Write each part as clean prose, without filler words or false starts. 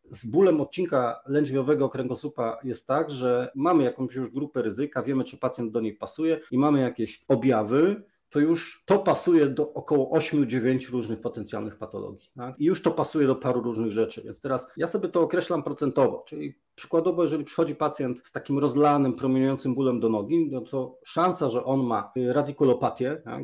z bólem odcinka lędźwiowego kręgosłupa jest tak, że mamy jakąś już grupę ryzyka, wiemy, czy pacjent do niej pasuje i mamy jakieś objawy, to już to pasuje do około 8-9 różnych potencjalnych patologii. Tak? I już to pasuje do paru różnych rzeczy. Więc teraz ja sobie to określam procentowo, czyli przykładowo, jeżeli przychodzi pacjent z takim rozlanym, promieniującym bólem do nogi, no to szansa, że on ma radikulopatię, tak,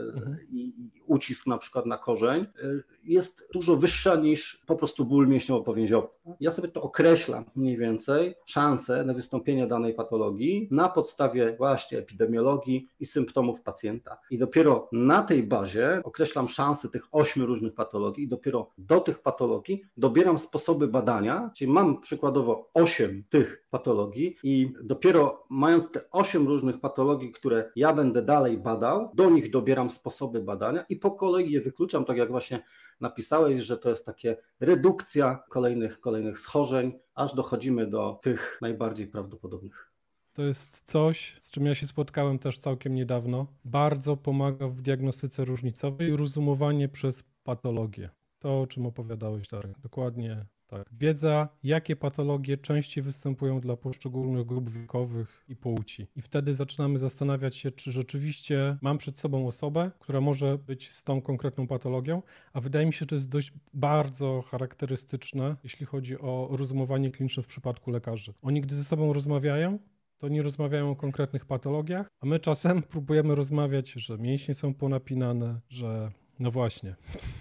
i ucisk na przykład na korzeń, jest dużo wyższa niż po prostu ból mięśniowo-powięziowy. Ja sobie to określam mniej więcej, szansę na wystąpienie danej patologii na podstawie właśnie epidemiologii i symptomów pacjenta. I dopiero na tej bazie określam szanse tych 8 różnych patologii i dopiero do tych patologii dobieram sposoby badania, czyli mam przykładowo 8 tych patologii i dopiero mając te 8 różnych patologii, które ja będę dalej badał, do nich dobieram sposoby badania i po kolei je wykluczam, tak jak właśnie napisałeś, że to jest takie redukcja kolejnych schorzeń, aż dochodzimy do tych najbardziej prawdopodobnych. To jest coś, z czym ja się spotkałem też całkiem niedawno. Bardzo pomaga w diagnostyce różnicowej rozumowanie przez patologię. To, o czym opowiadałeś, Darek. Dokładnie tak. Wiedza, jakie patologie częściej występują dla poszczególnych grup wiekowych i płci. I wtedy zaczynamy zastanawiać się, czy rzeczywiście mam przed sobą osobę, która może być z tą konkretną patologią, a wydaje mi się, że to jest dość bardzo charakterystyczne, jeśli chodzi o rozumowanie kliniczne w przypadku lekarzy. Oni, gdy ze sobą rozmawiają, to nie rozmawiają o konkretnych patologiach, a my czasem próbujemy rozmawiać, że mięśnie są ponapinane, że no właśnie,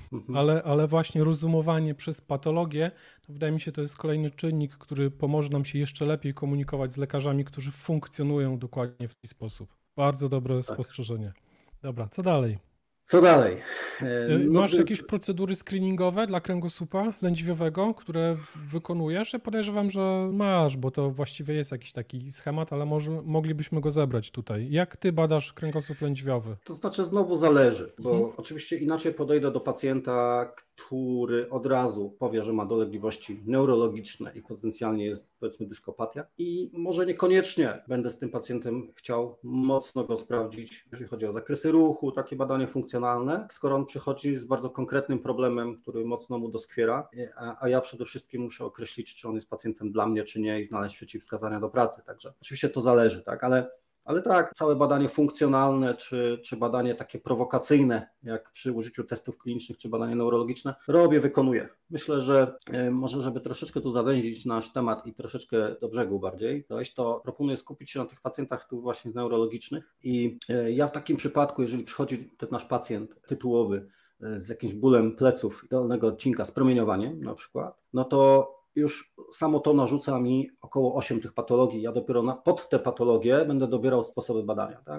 ale właśnie rozumowanie przez patologię, to wydaje mi się, to jest kolejny czynnik, który pomoże nam się jeszcze lepiej komunikować z lekarzami, którzy funkcjonują dokładnie w ten sposób. Bardzo dobre spostrzeżenie. Dobra, co dalej? Co dalej? Masz jakieś procedury screeningowe dla kręgosłupa lędźwiowego, które wykonujesz? Ja podejrzewam, że masz, bo to właściwie jest jakiś taki schemat, ale może moglibyśmy go zebrać tutaj. Jak ty badasz kręgosłup lędźwiowy? To znaczy znowu zależy, bo oczywiście inaczej podejdę do pacjenta, który od razu powie, że ma dolegliwości neurologiczne i potencjalnie jest, powiedzmy, dyskopatia i może niekoniecznie będę z tym pacjentem chciał mocno go sprawdzić, jeżeli chodzi o zakresy ruchu, takie badanie funkcjonalne, skoro on przychodzi z bardzo konkretnym problemem, który mocno mu doskwiera, a ja przede wszystkim muszę określić, czy on jest pacjentem dla mnie, czy nie i znaleźć przeciwwskazania do pracy, także oczywiście to zależy, tak, ale tak, całe badanie funkcjonalne, czy badanie takie prowokacyjne, jak przy użyciu testów klinicznych, czy badanie neurologiczne, wykonuję. Myślę, że może, żeby troszeczkę tu zawęzić nasz temat i troszeczkę do brzegu bardziej, to proponuję skupić się na tych pacjentach tu właśnie neurologicznych i ja w takim przypadku, jeżeli przychodzi ten nasz pacjent tytułowy z jakimś bólem pleców dolnego odcinka, z promieniowaniem na przykład, no to już samo to narzuca mi około 8 tych patologii. Ja dopiero pod te patologie będę dobierał sposoby badania. Tak?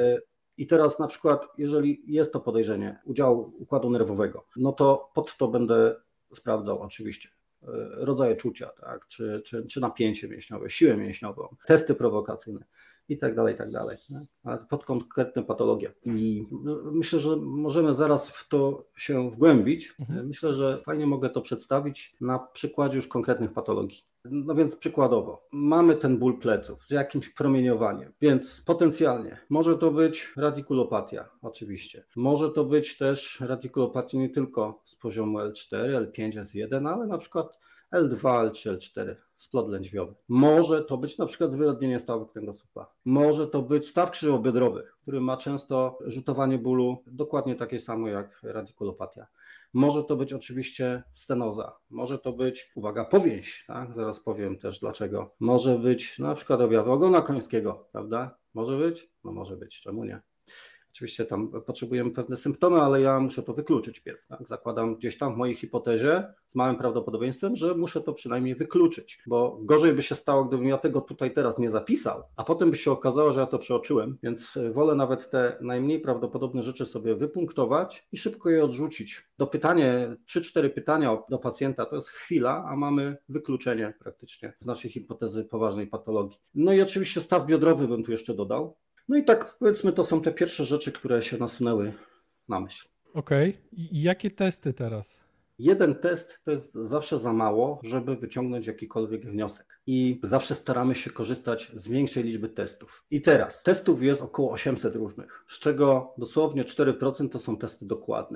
I teraz na przykład, jeżeli jest to podejrzenie udziału układu nerwowego, no to pod to będę sprawdzał oczywiście rodzaje czucia, tak? czy napięcie mięśniowe, siłę mięśniową, testy prowokacyjne i tak dalej, ale pod konkretne patologie. I myślę, że możemy zaraz w to się wgłębić. Myślę, że fajnie mogę to przedstawić na przykładzie już konkretnych patologii. No więc przykładowo, mamy ten ból pleców z jakimś promieniowaniem, więc potencjalnie może to być radikulopatia, oczywiście. Może to być też radikulopatia nie tylko z poziomu L4, L5, S1, ale na przykład L2, L3, L4. Splot lędźwiowy. Może to być na przykład zwyrodnienie stawu kręgosłupa. Może to być staw krzyżobiodrowy, który ma często rzutowanie bólu dokładnie takie samo jak radikulopatia. Może to być oczywiście stenoza. Może to być, uwaga, powięź, tak? Zaraz powiem też dlaczego. Może być na przykład objawy ogona końskiego, prawda? Może być? No może być, czemu nie? Oczywiście tam potrzebujemy pewne symptomy, ale ja muszę to wykluczyć pierw. Tak? Zakładam gdzieś tam w mojej hipotezie z małym prawdopodobieństwem, że muszę to przynajmniej wykluczyć, bo gorzej by się stało, gdybym ja tego tutaj teraz nie zapisał, a potem by się okazało, że ja to przeoczyłem, więc wolę nawet te najmniej prawdopodobne rzeczy sobie wypunktować i szybko je odrzucić. 3-4 pytania do pacjenta to jest chwila, a mamy wykluczenie praktycznie z naszej hipotezy poważnej patologii. No i oczywiście staw biodrowy bym tu jeszcze dodał. No i tak powiedzmy, to są te pierwsze rzeczy, które się nasunęły na myśl. Okej. I jakie testy teraz? Jeden test to jest zawsze za mało, żeby wyciągnąć jakikolwiek wniosek. I zawsze staramy się korzystać z większej liczby testów. I teraz testów jest około 800 różnych, z czego dosłownie 4% to są testy dokładne.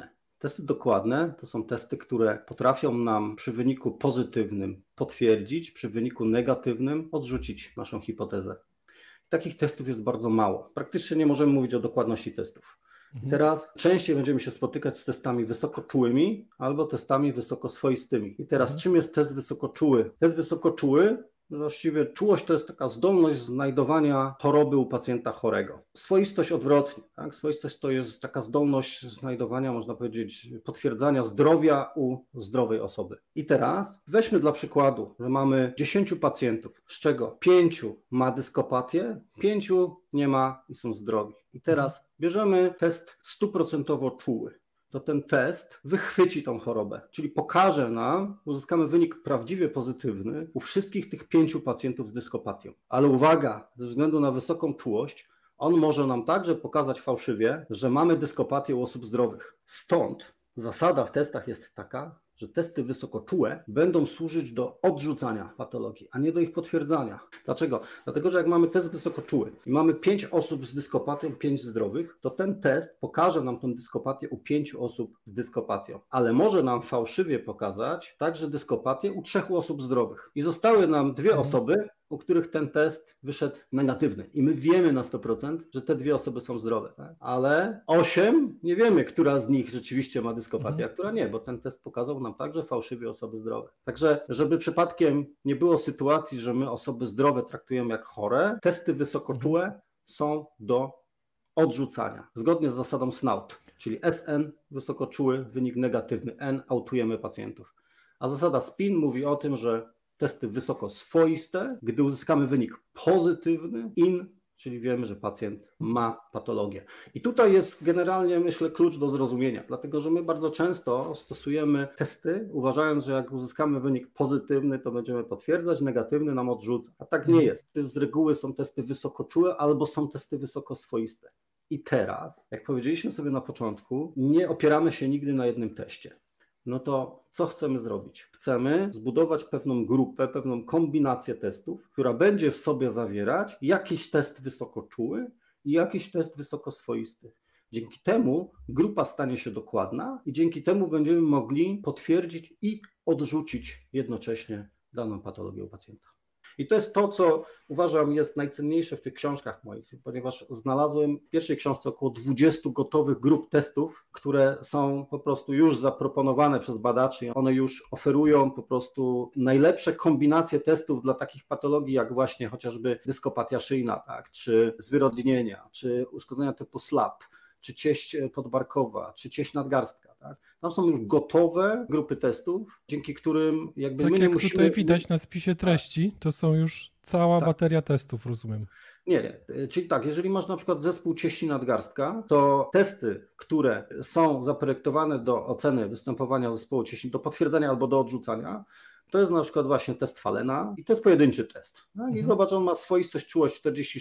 Testy dokładne to są testy, które potrafią nam przy wyniku pozytywnym potwierdzić, przy wyniku negatywnym odrzucić naszą hipotezę. Takich testów jest bardzo mało. Praktycznie nie możemy mówić o dokładności testów. I teraz częściej będziemy się spotykać z testami wysokoczułymi albo testami wysokoswoistymi. I teraz czym jest test wysokoczuły? Test wysokoczuły, właściwie czułość to jest taka zdolność znajdowania choroby u pacjenta chorego. Swoistość odwrotnie. Tak? Swoistość to jest taka zdolność znajdowania, można powiedzieć, potwierdzania zdrowia u zdrowej osoby. I teraz weźmy dla przykładu, że mamy 10 pacjentów, z czego 5 ma dyskopatię, 5 nie ma i są zdrowi. I teraz bierzemy test 100% czuły. To ten test wychwyci tą chorobę, czyli pokaże nam, uzyskamy wynik prawdziwie pozytywny u wszystkich tych 5 pacjentów z dyskopatią. Ale uwaga, ze względu na wysoką czułość, on może nam także pokazać fałszywie, że mamy dyskopatię u osób zdrowych. Stąd zasada w testach jest taka, że testy wysokoczułe będą służyć do odrzucania patologii, a nie do ich potwierdzania. Dlaczego? Dlatego, że jak mamy test wysokoczuły i mamy 5 osób z dyskopatią, 5 zdrowych, to ten test pokaże nam tę dyskopatię u 5 osób z dyskopatią, ale może nam fałszywie pokazać także dyskopatię u 3 osób zdrowych. I zostały nam 2 osoby, u których ten test wyszedł negatywny. I my wiemy na 100%, że te 2 osoby są zdrowe. Tak? Ale 8 nie wiemy, która z nich rzeczywiście ma dyskopatię, a która nie, bo ten test pokazał nam także fałszywie osoby zdrowe. Także, żeby przypadkiem nie było sytuacji, że my osoby zdrowe traktujemy jak chore, testy wysokoczułe są do odrzucania. Zgodnie z zasadą SNOUT, czyli SN wysokoczuły, wynik negatywny, N autujemy pacjentów. A zasada SPIN mówi o tym, że testy wysokoswoiste, gdy uzyskamy wynik pozytywny, IN, czyli wiemy, że pacjent ma patologię. I tutaj jest generalnie, myślę, klucz do zrozumienia, dlatego że my bardzo często stosujemy testy, uważając, że jak uzyskamy wynik pozytywny, to będziemy potwierdzać, negatywny nam odrzuca. A tak nie jest. Z reguły są testy wysokoczułe albo są testy wysokoswoiste. I teraz, jak powiedzieliśmy sobie na początku, nie opieramy się nigdy na jednym teście. No to co chcemy zrobić? Chcemy zbudować pewną grupę, pewną kombinację testów, która będzie w sobie zawierać jakiś test wysokoczuły i jakiś test wysokoswoisty. Dzięki temu grupa stanie się dokładna i dzięki temu będziemy mogli potwierdzić i odrzucić jednocześnie daną patologię u pacjenta. I to jest to, co uważam jest najcenniejsze w tych książkach moich, ponieważ znalazłem w pierwszej książce około 20 gotowych grup testów, które są po prostu już zaproponowane przez badaczy. One już oferują po prostu najlepsze kombinacje testów dla takich patologii, jak właśnie chociażby dyskopatia szyjna, tak, czy zwyrodnienia, czy uszkodzenia typu SLAP, czy cieść podbarkowa, czy cieść nadgarstka. Tak? Tam są już gotowe grupy testów, dzięki którym jakby tak my nie jak musimy... tutaj widać na spisie treści, to są już cała bateria testów, rozumiem. Nie. Czyli tak, jeżeli masz na przykład zespół cieści nadgarstka, to testy, które są zaprojektowane do oceny występowania zespołu cieści, do potwierdzenia albo do odrzucania, to jest na przykład właśnie test Falena i to jest pojedynczy test. Tak? I zobacz, on ma swoistość, czułość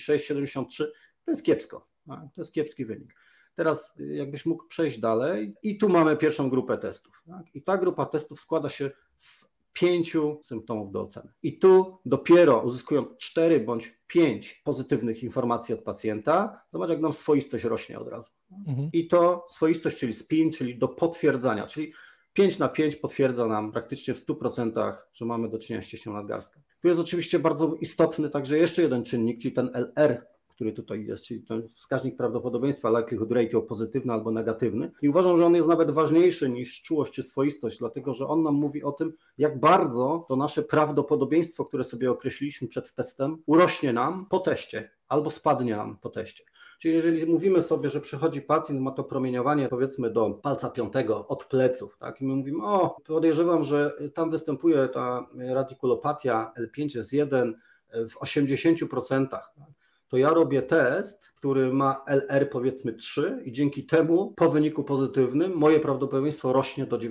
46-73, to jest kiepsko, tak? To jest kiepski wynik. Teraz jakbyś mógł przejść dalej i tu mamy pierwszą grupę testów. Tak? I ta grupa testów składa się z 5 symptomów do oceny. I tu dopiero uzyskują 4 bądź 5 pozytywnych informacji od pacjenta. Zobacz, jak nam swoistość rośnie od razu. I to swoistość, czyli SPIN, czyli do potwierdzania, czyli 5 na 5 potwierdza nam praktycznie w 100%, że mamy do czynienia z cieśnią nadgarstka. Tu jest oczywiście bardzo istotny także jeszcze jeden czynnik, czyli ten LR, który tutaj jest, czyli ten wskaźnik prawdopodobieństwa likelihood ratio pozytywny albo negatywny. I uważam, że on jest nawet ważniejszy niż czułość czy swoistość, dlatego że on nam mówi o tym, jak bardzo to nasze prawdopodobieństwo, które sobie określiliśmy przed testem, urośnie nam po teście albo spadnie nam po teście. Czyli jeżeli mówimy sobie, że przychodzi pacjent, ma to promieniowanie powiedzmy do palca 5 od pleców, tak? I my mówimy, podejrzewam, że tam występuje ta radikulopatia L5S1 w 80%. Tak? To ja robię test, który ma LR powiedzmy 3 i dzięki temu po wyniku pozytywnym moje prawdopodobieństwo rośnie do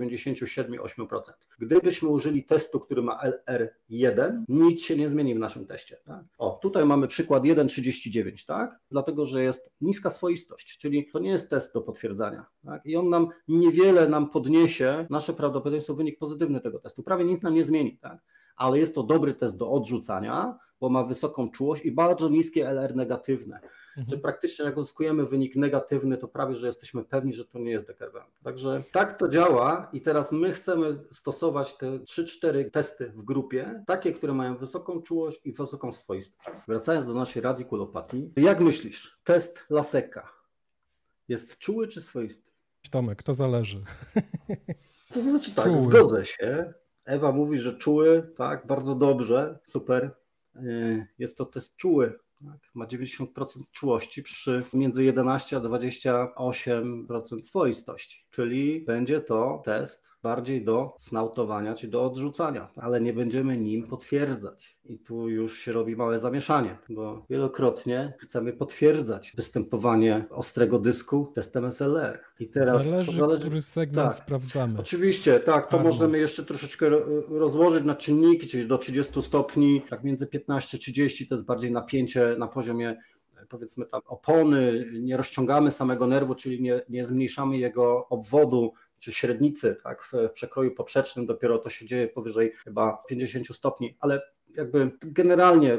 97-8%. Gdybyśmy użyli testu, który ma LR1, nic się nie zmieni w naszym teście. Tak? Tutaj mamy przykład 1,39, tak? Dlatego że jest niska swoistość, czyli to nie jest test do potwierdzania. Tak? I on nam niewiele podniesie nasze prawdopodobieństwo, wynik pozytywny tego testu. Prawie nic nam nie zmieni. Tak? ale jest to dobry test do odrzucania, bo ma wysoką czułość i bardzo niskie LR negatywne. Czyli praktycznie jak uzyskujemy wynik negatywny, to prawie, że jesteśmy pewni, że to nie jest dekerwent. Także tak to działa i teraz my chcemy stosować te 3-4 testy w grupie, takie, które mają wysoką czułość i wysoką swoistość. Wracając do naszej radikulopatii, jak myślisz, test Lassecka jest czuły czy swoisty? Tomek, to zależy. To znaczy tak, Czuły. zgodzę się. Ewa mówi, że czuły, tak, bardzo dobrze, super. Jest to test czuły. Tak, ma 90% czułości przy między 11 a 28% swoistości, czyli będzie to test bardziej do snautowania czy do odrzucania, ale nie będziemy nim potwierdzać. I tu już się robi małe zamieszanie, bo wielokrotnie chcemy potwierdzać występowanie ostrego dysku testem SLR. I teraz Zależy, który segment sprawdzamy. Oczywiście, tak, to możemy jeszcze troszeczkę rozłożyć na czynniki, czyli do 30 stopni, tak między 15-30 to jest bardziej napięcie na poziomie, powiedzmy tam opony, nie rozciągamy samego nerwu, czyli nie zmniejszamy jego obwodu czy średnicy, tak, w przekroju poprzecznym, dopiero to się dzieje powyżej chyba 50 stopni, ale jakby generalnie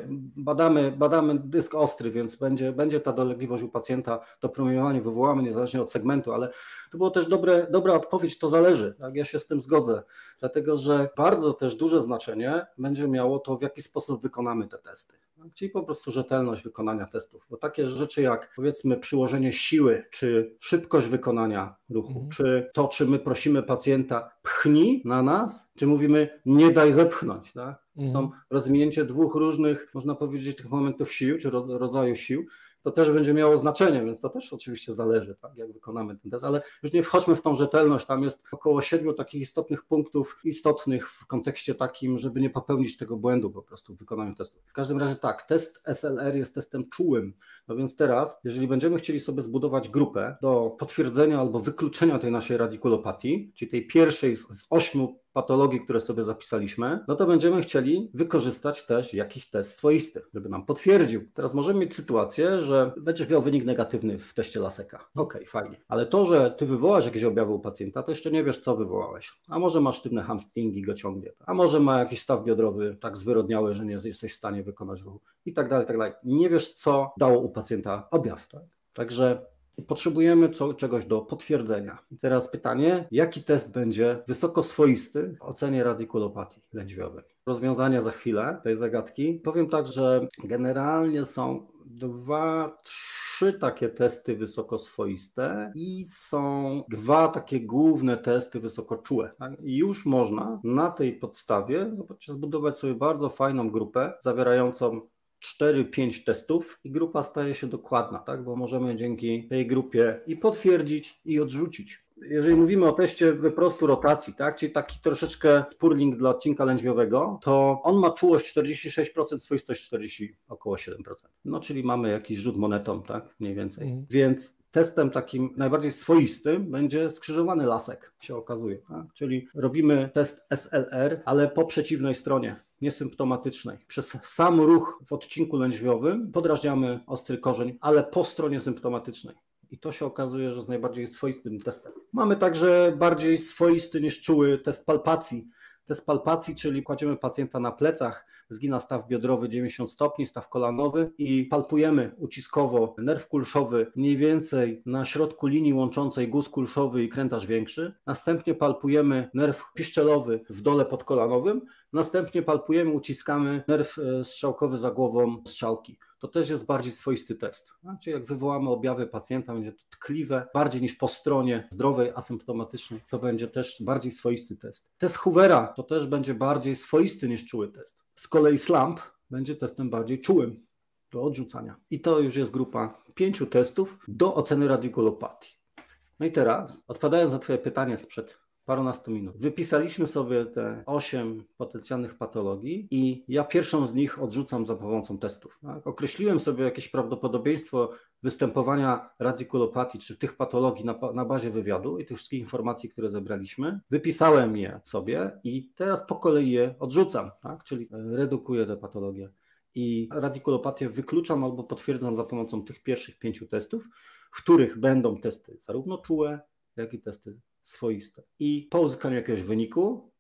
badamy dysk ostry, więc będzie ta dolegliwość u pacjenta, to promieniowanie wywołamy niezależnie od segmentu, ale to było też dobra odpowiedź, to zależy, tak? Ja się z tym zgodzę, dlatego że bardzo też duże znaczenie będzie miało to, w jaki sposób wykonamy te testy, tak? Czyli po prostu rzetelność wykonania testów, bo takie rzeczy jak powiedzmy przyłożenie siły, czy szybkość wykonania ruchu, czy to, czy my prosimy pacjenta pchnij na nas, czy mówimy nie daj zepchnąć, tak? Są rozwinięcie dwóch różnych, można powiedzieć, tych momentów sił, czy rodzaju sił, to też będzie miało znaczenie, więc to też oczywiście zależy, tak, jak wykonamy ten test, ale już nie wchodźmy w tą rzetelność, tam jest około 7 takich istotnych punktów, istotnych w kontekście takim, żeby nie popełnić tego błędu po prostu w wykonaniu testu. W każdym razie tak, test SLR jest testem czułym, no więc teraz, jeżeli będziemy chcieli sobie zbudować grupę do potwierdzenia albo wykluczenia tej naszej radikulopatii, czyli tej pierwszej z 8 patologii, które sobie zapisaliśmy, no to będziemy chcieli wykorzystać też jakiś test swoisty, żeby nam potwierdził. Teraz możemy mieć sytuację, że będziesz miał wynik negatywny w teście Lassecka. Okej, fajnie. Ale to, że ty wywołasz jakieś objawy u pacjenta, to jeszcze nie wiesz, co wywołałeś. A może masz sztywne hamstringi, go ciągnie. A może ma jakiś staw biodrowy tak zwyrodniały, że nie jesteś w stanie wykonać ruchu. I tak dalej, tak dalej. Nie wiesz, co dało u pacjenta objaw. Tak? Także potrzebujemy czegoś do potwierdzenia. I teraz pytanie, jaki test będzie wysoko swoisty w ocenie radikulopatii lędźwiowej? Rozwiązania za chwilę tej zagadki. Powiem tak, że generalnie są 2-3 takie testy wysoko swoiste i są 2 takie główne testy wysoko czułe. Tak? I już można na tej podstawie, zobaczcie, zbudować sobie bardzo fajną grupę zawierającą 4-5 testów i grupa staje się dokładna, tak? Bo możemy dzięki tej grupie i potwierdzić, i odrzucić. Jeżeli mówimy o teście wyprostu rotacji, tak? Czyli taki troszeczkę spurling dla odcinka lędźwiowego, to on ma czułość 46%, swoistość 40, około 7%. No czyli mamy jakiś rzut monetą, tak? Mniej więcej. Więc testem takim najbardziej swoistym będzie skrzyżowany lasek, się okazuje. Tak? Czyli robimy test SLR, ale po przeciwnej stronie, niesymptomatycznej. Przez sam ruch w odcinku lędźwiowym podrażniamy ostry korzeń, ale po stronie symptomatycznej. I to się okazuje, że jest najbardziej swoistym testem. Mamy także bardziej swoisty niż czuły test palpacji. Test palpacji, czyli kładziemy pacjenta na plecach, zgina staw biodrowy 90 stopni, staw kolanowy i palpujemy uciskowo nerw kulszowy mniej więcej na środku linii łączącej guz kulszowy i krętarz większy. Następnie palpujemy nerw piszczelowy w dole podkolanowym. Następnie palpujemy, uciskamy nerw strzałkowy za głową strzałki. To też jest bardziej swoisty test. Znaczy jak wywołamy objawy pacjenta, będzie to tkliwe, bardziej niż po stronie zdrowej, asymptomatycznej, to będzie też bardziej swoisty test. Test Hoovera to też będzie bardziej swoisty niż czuły test. Z kolei SLAMP będzie testem bardziej czułym do odrzucania. I to już jest grupa 5 testów do oceny radikulopatii. No i teraz, odpowiadając na Twoje pytanie sprzed parunastu minut. Wypisaliśmy sobie te 8 potencjalnych patologii i ja pierwszą z nich odrzucam za pomocą testów. Tak? Określiłem sobie jakieś prawdopodobieństwo występowania radikulopatii czy tych patologii na bazie wywiadu i tych wszystkich informacji, które zebraliśmy. Wypisałem je sobie i teraz po kolei je odrzucam, tak? Czyli redukuję te patologie. I radikulopatię wykluczam albo potwierdzam za pomocą tych pierwszych 5 testów, w których będą testy zarówno czułe, jak i testy swoiste. I po uzyskaniu jakiegoś wyniku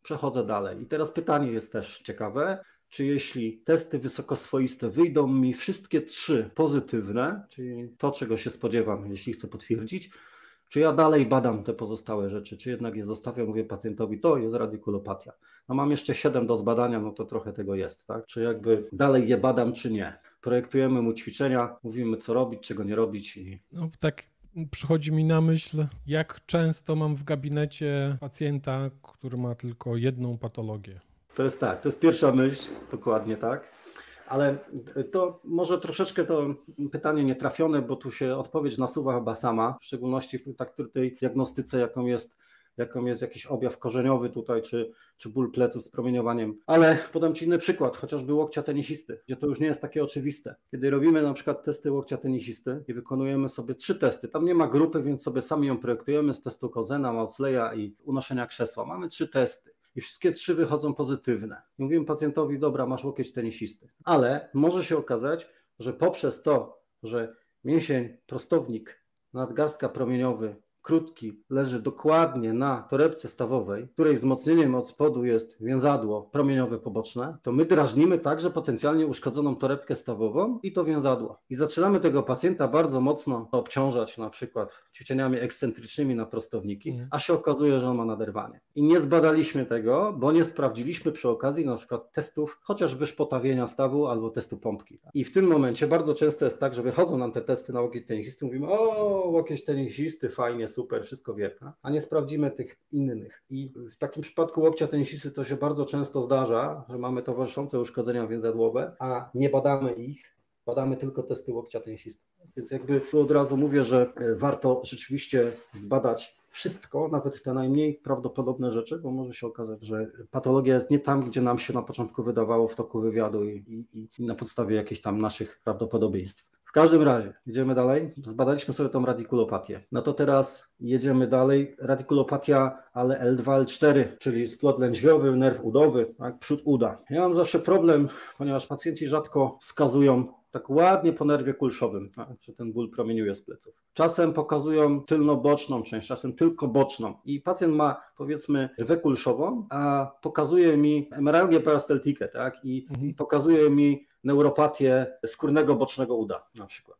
Przechodzę dalej. I teraz pytanie jest też ciekawe. Czy jeśli testy wysokoswoiste wyjdą mi wszystkie 3 pozytywne, czyli to, czego się spodziewam, jeśli chcę potwierdzić, czy ja dalej badam te pozostałe rzeczy, czy jednak je zostawiam, mówię pacjentowi, to jest radikulopatia. No mam jeszcze 7 do zbadania, no to trochę tego jest, tak? Czy jakby dalej je badam, czy nie. Projektujemy mu ćwiczenia, mówimy co robić, czego nie robić. No tak przychodzi mi na myśl, jak często mam w gabinecie pacjenta, który ma tylko jedną patologię. To jest tak, to jest pierwsza myśl, dokładnie tak. Ale to może troszeczkę to pytanie nietrafione, bo tu się odpowiedź nasuwa chyba sama, w szczególności w tej diagnostyce, jaką jest jakiś objaw korzeniowy tutaj, czy ból pleców z promieniowaniem. Ale podam Ci inny przykład, chociażby łokcia tenisisty, gdzie to już nie jest takie oczywiste. Kiedy robimy na przykład testy łokcia tenisisty i wykonujemy sobie 3 testy, tam nie ma grupy, więc sobie sami ją projektujemy z testu Cosena, Mausleya i unoszenia krzesła. Mamy 3 testy. I wszystkie 3 wychodzą pozytywne. I mówimy pacjentowi, dobra, masz łokieć tenisisty. Ale może się okazać, że poprzez to, że mięsień, prostownik, nadgarstka promieniowy, krótki, leży dokładnie na torebce stawowej, której wzmocnieniem od spodu jest więzadło promieniowe poboczne, to my drażnimy także potencjalnie uszkodzoną torebkę stawową i to więzadło. I zaczynamy tego pacjenta bardzo mocno obciążać, na przykład ćwiczeniami ekscentrycznymi na prostowniki, a się okazuje, że on ma naderwanie. I nie zbadaliśmy tego, bo nie sprawdziliśmy przy okazji na przykład testów chociażby szpotawienia stawu albo testu pompki. I w tym momencie bardzo często jest tak, że wychodzą nam te testy na łokieć tenisisty, mówimy, o, łokieć tenisisty, fajnie, super, wszystko wie, a nie sprawdzimy tych innych. I w takim przypadku łokcia tenisisty to się bardzo często zdarza, że mamy towarzyszące uszkodzenia więzadłowe, a nie badamy ich, badamy tylko testy łokcia tenisisty. Więc jakby tu od razu mówię, że warto rzeczywiście zbadać wszystko, nawet te najmniej prawdopodobne rzeczy, bo może się okazać, że patologia jest nie tam, gdzie nam się na początku wydawało w toku wywiadu i na podstawie jakichś tam naszych prawdopodobieństw. W każdym razie, idziemy dalej. Zbadaliśmy sobie tą radikulopatię. No to teraz jedziemy dalej. Radikulopatia, ale L2, L4, czyli splot lędźwiowy, nerw udowy, tak, przód uda. Ja mam zawsze problem, ponieważ pacjenci rzadko wskazują tak ładnie po nerwie kulszowym, tak, że ten ból promieniuje z pleców. Czasem pokazują tylnoboczną część, czasem tylko boczną. I pacjent ma, powiedzmy, rwę kulszową, a pokazuje mi emeralgię perystaltikę, tak, i pokazuje mi neuropatię skórnego bocznego uda na przykład.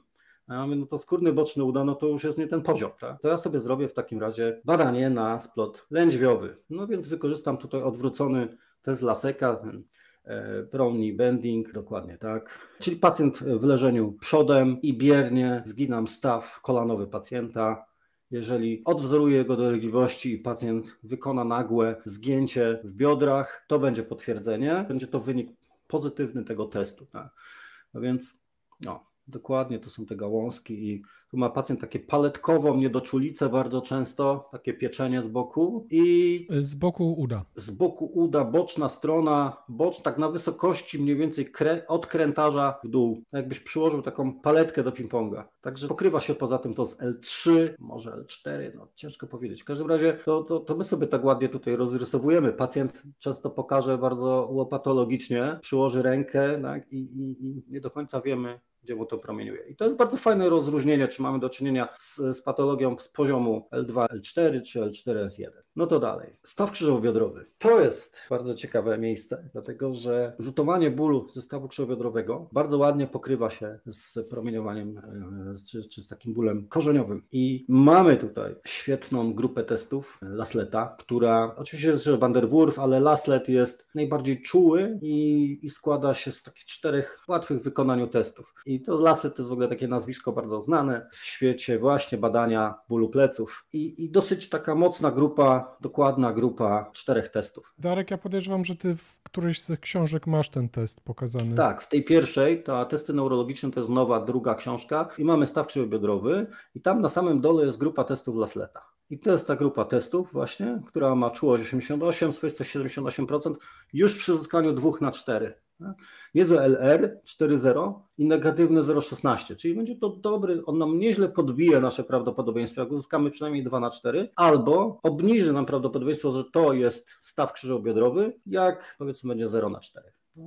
A ja mówię, no to skórny boczny uda, no to już jest nie ten poziom, tak? To ja sobie zrobię w takim razie badanie na splot lędźwiowy. No więc wykorzystam tutaj odwrócony test Lasseka, ten Brownie bending, dokładnie tak. Czyli pacjent w leżeniu przodem i biernie zginam staw kolanowy pacjenta. Jeżeli odwzoruję jego dolegliwości i pacjent wykona nagłe zgięcie w biodrach, to będzie potwierdzenie, będzie to wynik pozytywny tego testu. Tak? No więc dokładnie to są te gałązki i tu ma pacjent takie paletkową niedoczulicę bardzo często, takie pieczenie z boku i... Z boku uda. Z boku uda, boczna strona, tak na wysokości mniej więcej od krętarza w dół, jakbyś przyłożył taką paletkę do ping-ponga. Także pokrywa się poza tym to z L3, może L4, no ciężko powiedzieć. W każdym razie to my sobie tak ładnie tutaj rozrysowujemy. Pacjent często pokaże bardzo łopatologicznie, przyłoży rękę, tak, i nie do końca wiemy, gdzie mu to promieniuje. I to jest bardzo fajne rozróżnienie, czy mamy do czynienia z patologią z poziomu L2, L4 czy L4, S1. No to dalej. Staw krzyżowo-biodrowy. To jest bardzo ciekawe miejsce, dlatego że rzutowanie bólu ze stawu krzyżowo-biodrowego bardzo ładnie pokrywa się z promieniowaniem czy z takim bólem korzeniowym. I mamy tutaj świetną grupę testów Lasleta, która oczywiście jest Van der Wurf, ale Laslet jest najbardziej czuły i składa się z takich 4 łatwych w wykonaniu testów. I to Laslet to jest w ogóle takie nazwisko bardzo znane w świecie właśnie badania bólu pleców. I dosyć taka mocna grupa, dokładna grupa 4 testów. Darek, ja podejrzewam, że ty w którejś z książek masz ten test pokazany. Tak, w tej pierwszej, ta testy neurologiczne to jest nowa, druga książka i mamy staw krzyżowo-biodrowy i tam na samym dole jest grupa testów Lasleta. I to jest ta grupa testów właśnie, która ma czułość 88, swoistość 78% już przy uzyskaniu 2/4. Niezłe LR 4,0 i negatywne 0,16, czyli będzie to dobry, on nam nieźle podbije nasze prawdopodobieństwo, jak uzyskamy przynajmniej 2/4, albo obniży nam prawdopodobieństwo, że to jest staw krzyżowo-biodrowy, jak powiedzmy będzie 0/4.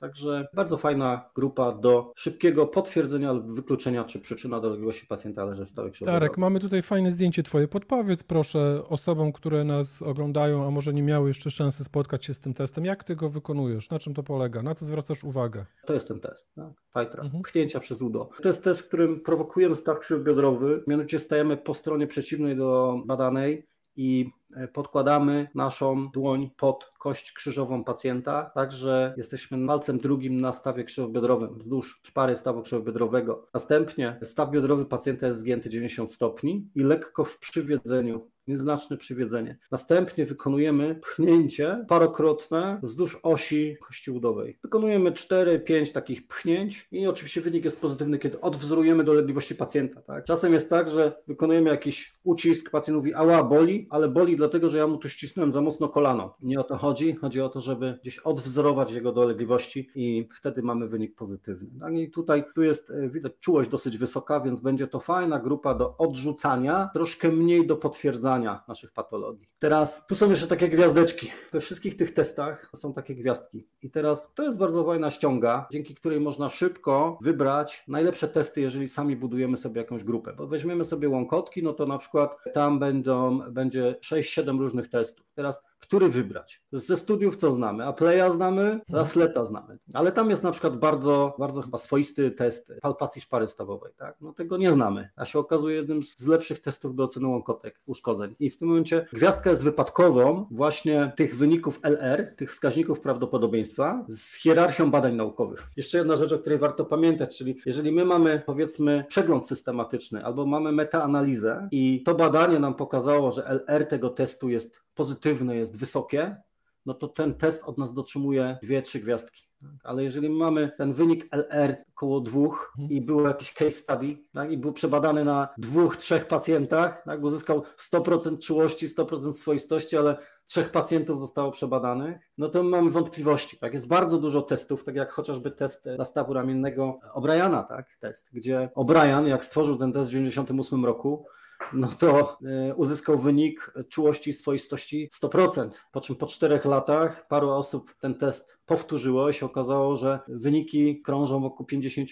Także bardzo fajna grupa do szybkiego potwierdzenia lub wykluczenia, czy przyczyna dolegliwości pacjenta leży w stałej krzyżowej Darek, drogi. mamy tutaj fajne zdjęcie twoje. Podpowiedz proszę osobom, które nas oglądają, a może nie miały jeszcze szansy spotkać się z tym testem. Jak ty go wykonujesz? Na czym to polega? Na co zwracasz uwagę? To jest ten test, tak? Titrast, pchnięcia przez udo. To jest test, w którym prowokujemy staw krzywobiodrowy, mianowicie stajemy po stronie przeciwnej do badanej i podkładamy naszą dłoń pod kość krzyżową pacjenta, tak że jesteśmy palcem drugim na stawie krzywobiodrowym, wzdłuż szpary stawu krzywobiodrowego. Następnie staw biodrowy pacjenta jest zgięty 90 stopni i lekko w przywiedzeniu, nieznaczne przywiedzenie. Następnie wykonujemy pchnięcie parokrotne wzdłuż osi kości udowej. Wykonujemy 4-5 takich pchnięć i oczywiście wynik jest pozytywny, kiedy odwzorujemy dolegliwości pacjenta. Tak? Czasem jest tak, że wykonujemy jakiś ucisk, pacjent mówi ała, boli, ale boli dlatego, że ja mu tu ścisnąłem za mocno kolano. Nie o to chodzi. Chodzi o to, żeby gdzieś odwzorować jego dolegliwości i wtedy mamy wynik pozytywny. Tak? I tu jest widać czułość dosyć wysoka, więc będzie to fajna grupa do odrzucania, troszkę mniej do potwierdzania naszych patologii. Teraz tu są jeszcze takie gwiazdeczki. We wszystkich tych testach są takie gwiazdki. I teraz to jest bardzo fajna ściąga, dzięki której można szybko wybrać najlepsze testy, jeżeli sami budujemy sobie jakąś grupę. Bo weźmiemy sobie łąkotki, no to na przykład tam będzie 6-7 różnych testów. Teraz który wybrać? Ze studiów co znamy? Apleya znamy, Lasleta znamy. Ale tam jest na przykład bardzo, bardzo chyba swoisty test palpacji szpary stawowej. Tak? No tego nie znamy. A się okazuje jednym z lepszych testów do oceny łąkotek, uszkodzeń. I w tym momencie gwiazdka jest wypadkową właśnie tych wyników LR, tych wskaźników prawdopodobieństwa z hierarchią badań naukowych. Jeszcze jedna rzecz, o której warto pamiętać, czyli jeżeli my mamy powiedzmy przegląd systematyczny albo mamy metaanalizę i to badanie nam pokazało, że LR tego testu jest pozytywne, jest wysokie, no to ten test od nas dotrzymuje 2-3 gwiazdki. Ale jeżeli mamy ten wynik LR około 2 i był jakiś case study, tak, i był przebadany na 2-3 pacjentach, tak, uzyskał 100% czułości, 100% swoistości, ale 3 pacjentów zostało przebadanych, no to mamy wątpliwości. Tak. Jest bardzo dużo testów, tak jak chociażby test stawu ramiennego O'Briana, tak, test, gdzie O'Brien, jak stworzył ten test w 1998 roku, no to uzyskał wynik czułości i swoistości 100%, po czym po 4 latach paru osób ten test powtórzyło i się okazało, że wyniki krążą wokół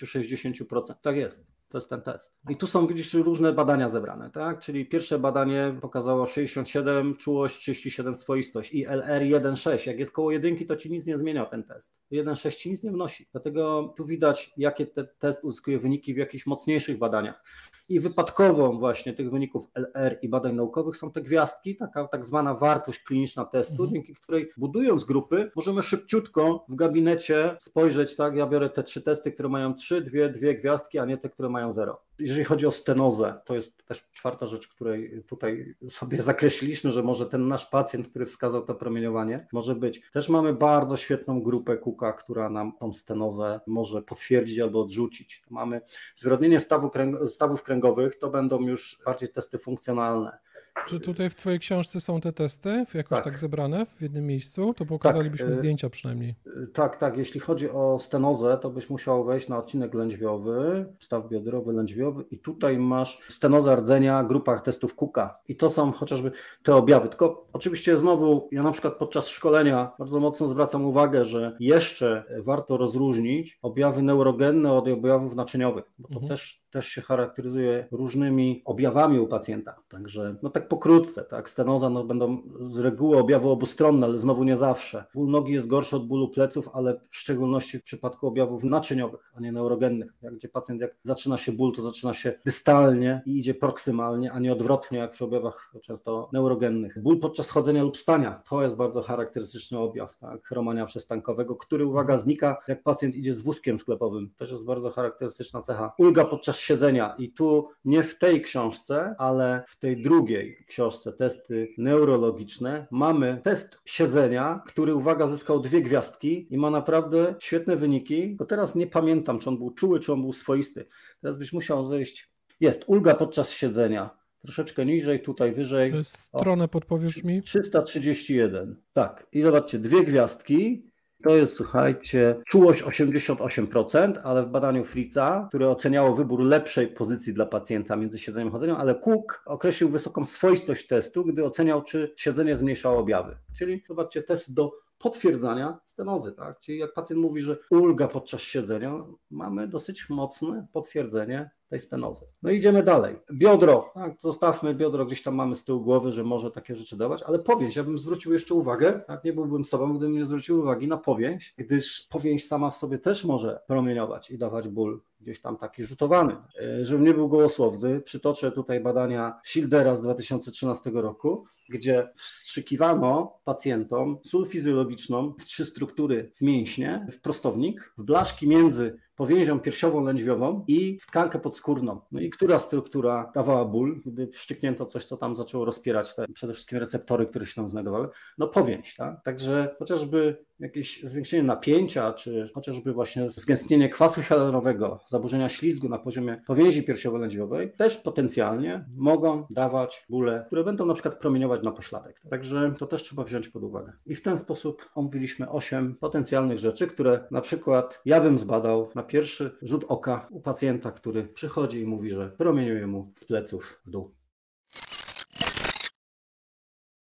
50-60%. Tak jest. To jest ten test. I tu są, widzisz, różne badania zebrane, tak? Czyli pierwsze badanie pokazało 67 czułość, 37 swoistość i LR 1,6. Jak jest koło jedynki, to ci nic nie zmienia ten test. 1,6 ci nic nie wnosi. Dlatego tu widać, jakie ten test uzyskuje wyniki w jakichś mocniejszych badaniach. I wypadkową właśnie tych wyników LR i badań naukowych są te gwiazdki, taka tak zwana wartość kliniczna testu, dzięki której budując grupy możemy szybciutko w gabinecie spojrzeć, tak, ja biorę te 3 testy, które mają 3, 2 gwiazdki, a nie te, które mają 0. Jeżeli chodzi o stenozę, to jest też 4. rzecz, której tutaj sobie zakreśliliśmy, że może ten nasz pacjent, który wskazał to promieniowanie, może być. Też mamy bardzo świetną grupę Cooka, która nam tą stenozę może potwierdzić albo odrzucić. Mamy zwyrodnienie stawów kręgowych, to będą już bardziej testy funkcjonalne. Czy tutaj w twojej książce są te testy jakoś tak zebrane w jednym miejscu? To pokazalibyśmy zdjęcia przynajmniej. Tak. Jeśli chodzi o stenozę, to byś musiał wejść na odcinek lędźwiowy, staw biodrowy, lędźwiowy i tutaj masz stenozę rdzenia, grupa testów Cooka i to są chociażby te objawy. Tylko oczywiście znowu ja na przykład podczas szkolenia bardzo mocno zwracam uwagę, że jeszcze warto rozróżnić objawy neurogenne od objawów naczyniowych, bo to też się charakteryzuje różnymi objawami u pacjenta. Także no tak pokrótce, tak, stenoza będą z reguły objawy obustronne, ale znowu nie zawsze. Ból nogi jest gorszy od bólu pleców, ale w szczególności w przypadku objawów naczyniowych, a nie neurogennych, gdzie pacjent jak zaczyna się ból, to zaczyna się dystalnie i idzie proksymalnie, a nie odwrotnie jak przy objawach często neurogennych. Ból podczas chodzenia lub stania, to jest bardzo charakterystyczny objaw, tak, chromania przestankowego, który, uwaga, znika jak pacjent idzie z wózkiem sklepowym. Też jest bardzo charakterystyczna cecha. Ulga podczas siedzenia i tu nie w tej książce, ale w tej drugiej książce testy neurologiczne mamy test siedzenia, który, uwaga, zyskał 2 gwiazdki i ma naprawdę świetne wyniki, bo teraz nie pamiętam, czy on był czuły, czy on był swoisty. Teraz byś musiał zejść. Jest ulga podczas siedzenia. Troszeczkę niżej, tutaj wyżej. Stronę podpowiesz mi? 331. Tak. I zobaczcie, 2 gwiazdki. To jest, słuchajcie, czułość 88%, ale w badaniu Fritza, które oceniało wybór lepszej pozycji dla pacjenta między siedzeniem a chodzeniem, ale Cook określił wysoką swoistość testu, gdy oceniał, czy siedzenie zmniejszało objawy. Czyli, zobaczcie, test do potwierdzania stenozy, tak? Czyli jak pacjent mówi, że ulga podczas siedzenia, mamy dosyć mocne potwierdzenie tej stenozy. No i idziemy dalej. Biodro, tak? Zostawmy biodro, gdzieś tam mamy z tyłu głowy, że może takie rzeczy dawać, ale powięź, ja bym zwrócił jeszcze uwagę, tak? Nie byłbym sobą, gdybym nie zwrócił uwagi na powięź, gdyż powięź sama w sobie też może promieniować i dawać ból gdzieś tam taki rzutowany. Żebym nie był gołosłowny, przytoczę tutaj badania Schildera z 2013 roku, gdzie wstrzykiwano pacjentom sól fizjologiczną w 3 struktury w mięśnie, w prostownik, w blaszki między powięzią piersiową lędźwiową i w tkankę podskórną. No i która struktura dawała ból, gdy wszczyknięto coś, co tam zaczęło rozpierać te przede wszystkim receptory, które się tam znajdowały? No powięź, tak? Także chociażby jakieś zwiększenie napięcia, czy chociażby właśnie zgęstnienie kwasu hialuronowego, zaburzenia ślizgu na poziomie powięzi piersiowo-lędźwiowej też potencjalnie mogą dawać bóle, które będą na przykład promieniować na pośladek. Także to też trzeba wziąć pod uwagę. I w ten sposób omówiliśmy 8 potencjalnych rzeczy, które na przykład ja bym zbadał na pierwszy rzut oka u pacjenta, który przychodzi i mówi, że promieniuje mu z pleców w dół.